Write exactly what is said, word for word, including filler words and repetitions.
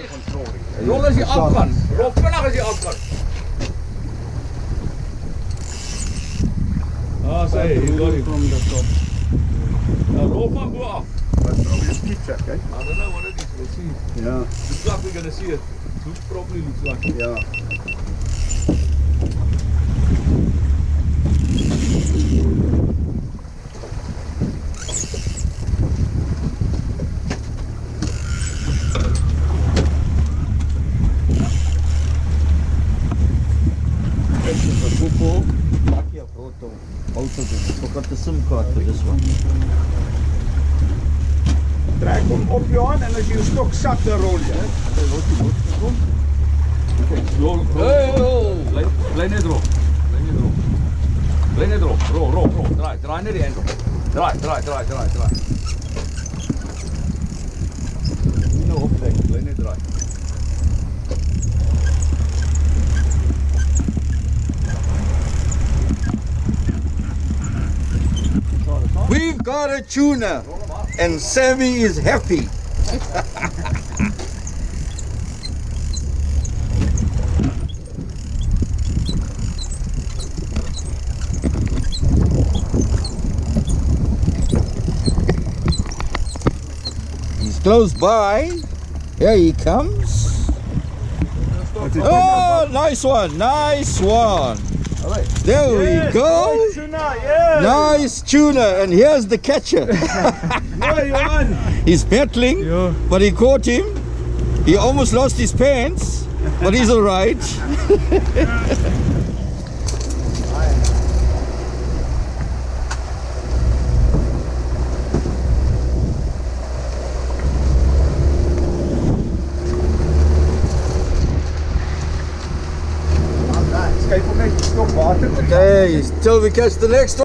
Rol as jy afgaan. Rol vinnig as jy afgaan. Ah, sê, jy got it from the top. Nou, rol van bo af. But now you keep check, eh? I don't know what it is, we'll see. Yeah. Looks like we're gonna see it. Looks probably looks like. Yeah. Forgot the SIM card for this one. Trek hom op jou hand en as jy jou stok sak dan rol jy. Okay, los die los die kom. Okay, rol. Hey, bly bly net rol. Bly net rol. Bly net rol. Rol, rol, rol. Draai, draai net die end op. Draai, draai, draai, draai, draai. Nie nou optrek, bly net draai. We've got a tuna, and Sammy is happy. He's close by. Here he comes. Oh, nice one, nice one. There yes, we go. Nice tuna, yes. Nice tuna, and here's the catcher. He's battling, yeah. But he caught him. He almost lost his pants, but he's all right. Kyk hoe net stop water. Okay, till we catch the next one.